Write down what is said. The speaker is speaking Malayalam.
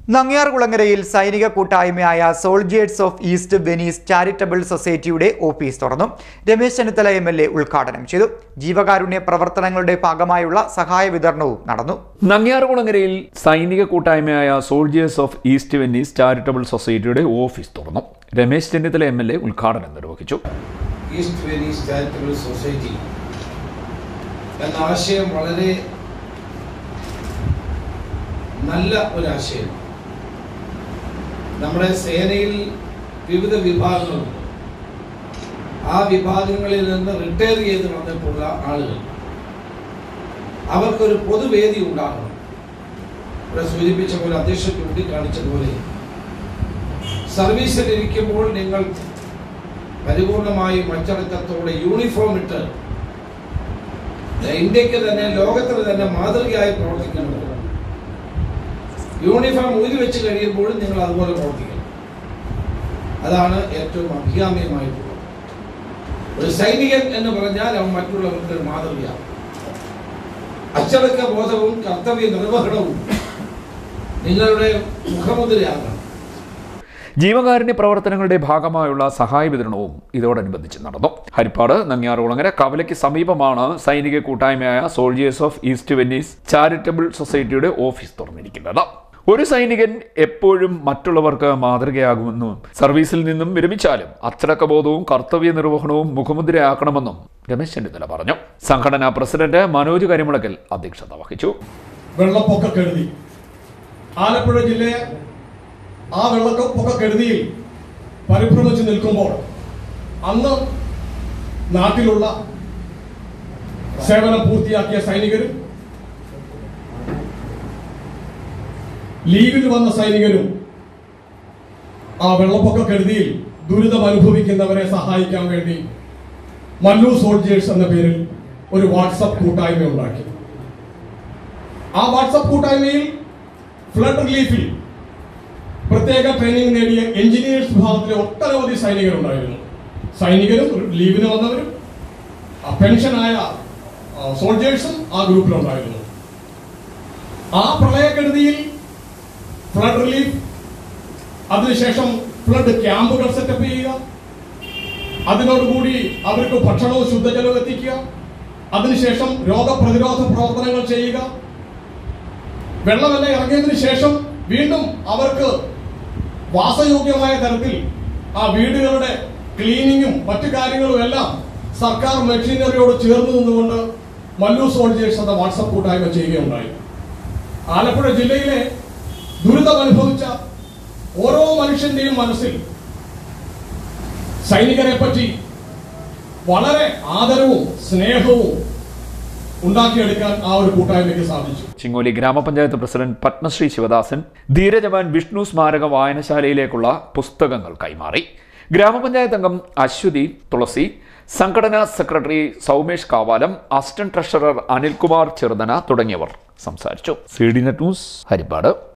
നങ്ങ്യാർകുളങ്ങരയിൽ സൈനിക കൂട്ടായ്മയായ soldiers of East Venice charitable സൊസൈറ്റിയുടെ ഓഫീസ് തുറന്നു. രമേശ് ചെന്നിത്തല MLA ഉദ്ഘാടനം ചെയ്തു. ജീവകാരുണ്യ പ്രവർത്തനങ്ങളുടെ ഭാഗമായുള്ള സഹായ വിതരണവും നടന്നു. നങ്ങ്യാർകുളങ്ങരയിൽ സൈനിക കൂട്ടായ്മയായ soldiers of East Venice charitable സൊസൈറ്റിയുടെ ഓഫീസ് തുറന്നു. രമേശ് ചെന്നിത്തല MLA ഉദ്ഘാടനം നിർവഹിച്ചു. ഈസ്റ്റ് വെനീസ് ചാരിറ്റബിൾ സൊസൈറ്റി എന്ന ആശയം വളരെ നല്ല ഒരു ആശയമാണ്. നമ്മുടെ സേനയിൽ വിവിധ വിഭാഗങ്ങളുണ്ട്. ആ വിഭാഗങ്ങളിൽ നിന്ന് റിട്ടയർ ചെയ്ത് വന്നിട്ടുള്ള ആളുകൾ അവർക്കൊരു പൊതുവേദി ഉണ്ടാകണം. ഇവിടെ സൂചിപ്പിച്ച പോലെ അധ്യക്ഷൻ ചൂണ്ടിക്കാണിച്ചതുപോലെ സർവീസിലിരിക്കുമ്പോൾ നിങ്ങൾ പരിപൂർണമായും അച്ചടക്കത്തോടെ യൂണിഫോം ഇട്ട് ഇന്ത്യക്ക് തന്നെ ലോകത്തിന് തന്നെ മാതൃകയായി പ്രവർത്തിക്കുന്നത്. യൂണിഫോം ഊരി വെച്ച് കഴിയുമ്പോഴും നിങ്ങൾ അതുപോലെ പ്രവർത്തിക്കണം. അതാണ് ഏറ്റവും അഭികാമ്യമായിട്ടുള്ളത്. ഒരു സൈനികൻ എന്ന് പറഞ്ഞാൽ അവൻ മറ്റുള്ളവർക്ക് ഒരു മാതൃകയാണ്. അച്ചടക്ക ബോധവും കർത്തവ്യ നിർവഹണവും നിങ്ങളുടെ മുഖമുദ്രയാകണം. ജീവകാരുണ്യ പ്രവർത്തനങ്ങളുടെ ഭാഗമായുള്ള സഹായ വിതരണവും ഇതോടനുബന്ധിച്ച് നടന്നു. ഹരിപ്പാട് നങ്ങ്യാർകുളങ്ങര കവലയ്ക്ക് സമീപമാണ് സൈനിക കൂട്ടായ്മയായ soldiers of East Venice charitable സൊസൈറ്റിയുടെ ഓഫീസ് തുറന്നിരിക്കുന്നത്. ഒരു സൈനികൻ എപ്പോഴും മറ്റുള്ളവർക്ക് മാതൃകയാകുമെന്നും സർവീസിൽ നിന്നും വിരമിച്ചാലും അച്ചടക്കബോധവും കർത്തവ്യ നിർവഹണവും മുഖമുദ്രയാക്കണമെന്നും രമേശ് ചെന്നിത്തല പറഞ്ഞു. സംഘടനാ പ്രസിഡന്റ് മനോജ് കരിമുളക്കൽ അധ്യക്ഷത വഹിച്ചു. വെള്ളപ്പൊക്കക്കെടുതി ആലപ്പുഴ ജില്ലയെ ആ വെള്ളപ്പൊക്കക്കെടുതിയിൽ പരിഭ്രമിച്ചു നിൽക്കുമ്പോൾ അന്ന് നാട്ടിലുള്ള സേവനം പൂർത്തിയാക്കിയ സൈനികരും ലീവിൽ വന്ന സൈനികരും ആ വെള്ളപ്പൊക്കക്കെടുതിയിൽ ദുരിതം അനുഭവിക്കുന്നവരെ സഹായിക്കാൻ വേണ്ടി മല്ലു സോൾജിയേഴ്സ് എന്ന പേരിൽ ഒരു വാട്സപ്പ് കൂട്ടായ്മ ഉണ്ടാക്കി. ആ വാട്സപ്പ് കൂട്ടായ്മയിൽ ഫ്ലഡ് റിലീഫിൽ പ്രത്യേക ട്രെയിനിങ് നേടിയ എഞ്ചിനീയേഴ്സ് വിഭാഗത്തിലെ ഒട്ടനവധി സൈനികരുണ്ടായിരുന്നു. സൈനികരും ലീവിന് വന്നവരും പെൻഷനായ സോൾജിയേഴ്സും ആ ഗ്രൂപ്പിലുണ്ടായിരുന്നു. ആ പ്രളയക്കെടുതിയിൽ ഫ്ലഡ് റിലീഫ്, അതിനുശേഷം ഫ്ലഡ് ക്യാമ്പുകൾ സെറ്റപ്പ് ചെയ്യുക, അതിനോടുകൂടി അവർക്ക് ഭക്ഷണവും ശുദ്ധജലവും എത്തിക്കുക, അതിനുശേഷം രോഗപ്രതിരോധ പ്രവർത്തനങ്ങൾ ചെയ്യുക, വെള്ളമെല്ലാം ഇറങ്ങിയതിനു ശേഷം വീണ്ടും അവർക്ക് വാസയോഗ്യമായ തരത്തിൽ ആ വീടുകളുടെ ക്ലീനിങ്ങും മറ്റു കാര്യങ്ങളും എല്ലാം സർക്കാർ മെഷീനറിയോട് ചേർന്ന് നിന്നുകൊണ്ട് മല്ലു സോൾജിയേഴ്സ് എന്ന വാട്സപ്പ് കൂട്ടായ്മ ചെയ്യുകയുണ്ടായി. ആലപ്പുഴ ജില്ലയിലെ ദുരിതം അനുഭവിച്ച ഓരോ മനുഷ്യന്റെയും മനസ്സിൽ സൈനികരെ പറ്റി വളരെ ആദരവും സ്നേഹവും ഉണ്ടാക്കിയെടുക്കാൻ ആ ഒരു കൂട്ടായ്മയ്ക്ക് സാധിച്ചു. ചിങ്ങോലി ഗ്രാമപഞ്ചായത്ത് പ്രസിഡന്റ് പത്മശ്രീ ശിവദാസൻ ധീരജവാൻ വിഷ്ണു സ്മാരക വായനശാലയിലേക്കുള്ള പുസ്തകങ്ങൾ കൈമാറി. ഗ്രാമപഞ്ചായത്ത് അംഗം അശ്വതി തുളസി, സംഘടനാ secretary Soumesh Kavalam, assistant treasurer Anilkumar Cheruthana തുടങ്ങിയവർ സംസാരിച്ചു. CDNet news Harippad.